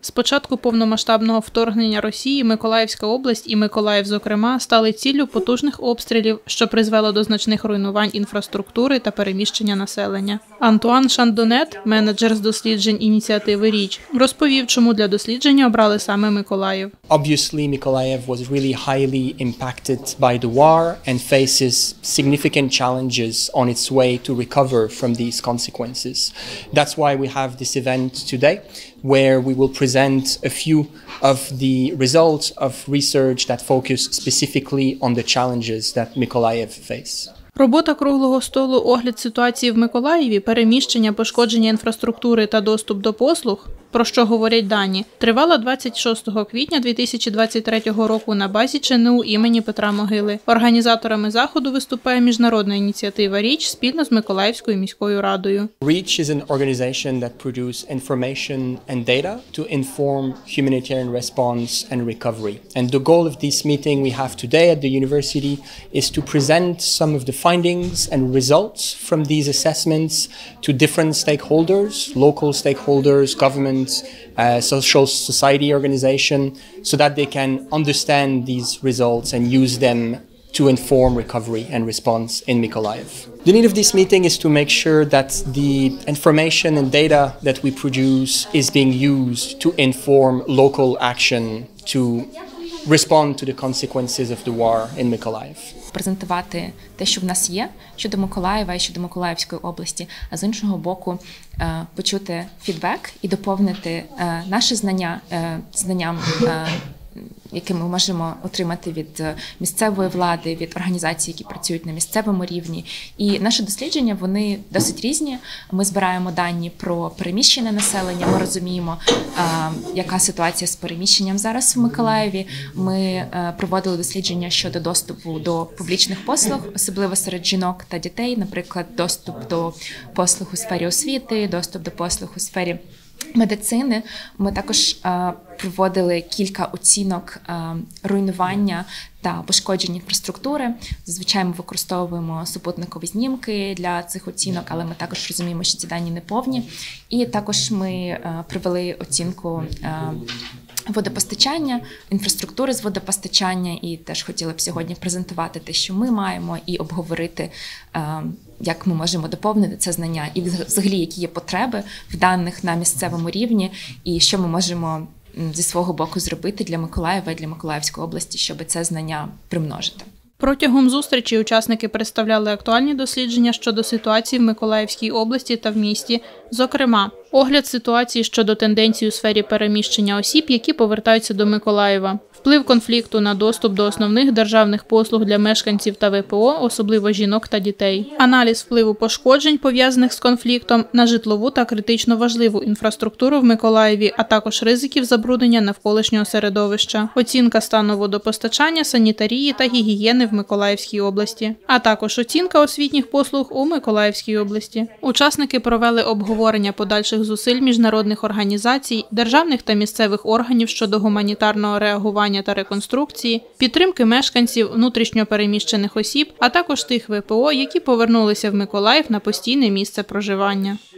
З початку повномасштабного вторгнення Росії Миколаївська область і Миколаїв, зокрема, стали ціллю потужних обстрілів, що призвело до значних руйнувань інфраструктури та переміщення населення. Антуан Шандонет, менеджер з досліджень ініціативи «Річ», розповів, чому для дослідження обрали саме Миколаїв. Obviously, Mykolaiv was really highly impacted by the war and faces significant challenges on its way to recover from these consequences. That's why we have this event today, where we will present a few of the results of research that focus specifically on the challenges that Mykolaiv face. Робота круглого столу «Огляд ситуації в Миколаєві, переміщення, пошкодження інфраструктури та доступ до послуг», про що говорять дані, тривала 26 квітня 2023 року на базі ЧНУ імені Петра Могили. Організаторами заходу виступає міжнародна ініціатива «Річ» спільно з Миколаївською міською радою. REACH is an organization that produces information and data to inform humanitarian response and recovery. And the goal of this meeting we have today at the university is to present some of the findings and results from these assessments to different stakeholders, local stakeholders, governments, social society organization, so that they can understand these results and use them to inform recovery and response in Mykolaiv. The need of this meeting is to make sure that the information and data that we produce is being used to inform local action to respond to the consequences of the war in Mykolaiv. Презентувати те, що в нас є щодо Миколаєва і щодо Миколаївської області, а з іншого боку почути фідбек і доповнити наші знанням, які ми можемо отримати від місцевої влади, від організацій, які працюють на місцевому рівні. І наші дослідження, вони досить різні. Ми збираємо дані про переміщене населення, ми розуміємо, яка ситуація з переміщенням зараз в Миколаєві. Ми проводили дослідження щодо доступу до публічних послуг, особливо серед жінок та дітей, наприклад, доступ до послуг у сфері освіти, доступ до послуг у сфері медицини. Ми також проводили кілька оцінок руйнування та пошкоджень інфраструктури. Зазвичай ми використовуємо супутникові знімки для цих оцінок, але ми також розуміємо, що ці дані не повні. І також ми провели оцінку водопостачання, інфраструктури з водопостачання, і теж хотіли б сьогодні презентувати те, що ми маємо, і обговорити, як ми можемо доповнити це знання, і взагалі, які є потреби в даних на місцевому рівні, і що ми можемо зі свого боку зробити для Миколаєва і для Миколаївської області, щоб це знання примножити. Протягом зустрічі учасники представляли актуальні дослідження щодо ситуації в Миколаївській області та в місті, зокрема, огляд ситуації щодо тенденцій у сфері переміщення осіб, які повертаються до Миколаєва, вплив конфлікту на доступ до основних державних послуг для мешканців та ВПО, особливо жінок та дітей, аналіз впливу пошкоджень, пов'язаних з конфліктом, на житлову та критично важливу інфраструктуру в Миколаєві, а також ризиків забруднення навколишнього середовища, оцінка стану водопостачання, санітарії та гігієни в Миколаївській області, а також оцінка освітніх послуг у Миколаївській області. Учасники провели обговорення подальших зусиль міжнародних організацій, державних та місцевих органів щодо гуманітарного реагування та реконструкції, підтримки мешканців, внутрішньо переміщених осіб, а також тих ВПО, які повернулися в Миколаїв на постійне місце проживання.